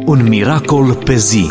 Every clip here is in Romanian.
Un miracol pe zi.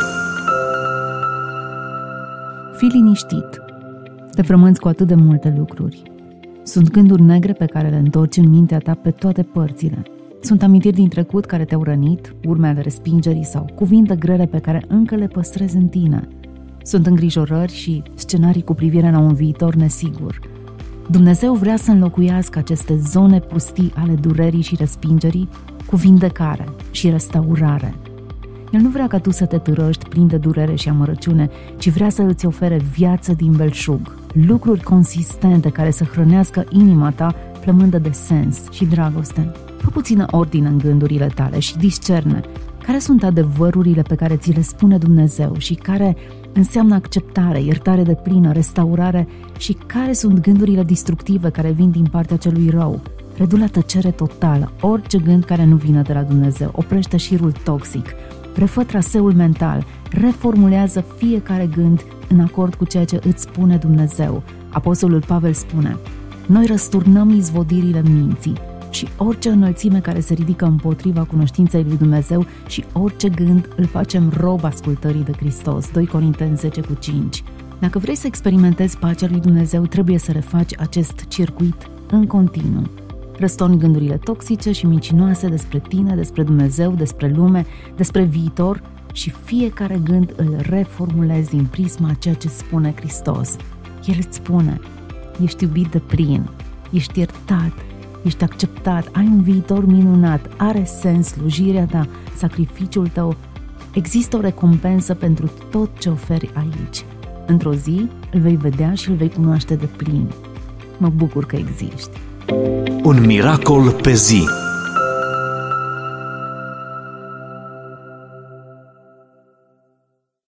Fii liniștit. Te frămânți cu atât de multe lucruri. Sunt gânduri negre pe care le întorci în mintea ta pe toate părțile. Sunt amintiri din trecut care te-au rănit, urme ale respingerii sau cuvinte grele pe care încă le păstrezi în tine. Sunt îngrijorări și scenarii cu privire la un viitor nesigur. Dumnezeu vrea să înlocuiască aceste zone pustii ale durerii și respingerii cu vindecare și restaurare. El nu vrea ca tu să te târăști plin de durere și amărăciune, ci vrea să îți ofere viață din belșug, lucruri consistente care să hrănească inima ta, plămândă de sens și dragoste. Fă puțină ordine în gândurile tale și discerne care sunt adevărurile pe care ți le spune Dumnezeu și care înseamnă acceptare, iertare deplină, restaurare și care sunt gândurile destructive care vin din partea celui rău. Redu la tăcere totală orice gând care nu vine de la Dumnezeu, oprește șirul toxic, refă traseul mental, reformulează fiecare gând în acord cu ceea ce îți spune Dumnezeu. Apostolul Pavel spune: noi răsturnăm izvodirile minții și orice înălțime care se ridică împotriva cunoștinței lui Dumnezeu și orice gând îl facem rob ascultării de Hristos. 2 Corinteni 10:5. Dacă vrei să experimentezi pacea lui Dumnezeu, trebuie să refaci acest circuit în continuu. Răstorni gândurile toxice și mincinoase despre tine, despre Dumnezeu, despre lume, despre viitor și fiecare gând îl reformulezi din prisma a ceea ce spune Hristos. El îți spune: ești iubit de plin, ești iertat, ești acceptat, ai un viitor minunat, are sens slujirea ta, sacrificiul tău, există o recompensă pentru tot ce oferi aici. Într-o zi îl vei vedea și îl vei cunoaște de plin. Mă bucur că existi. Un miracol pe zi.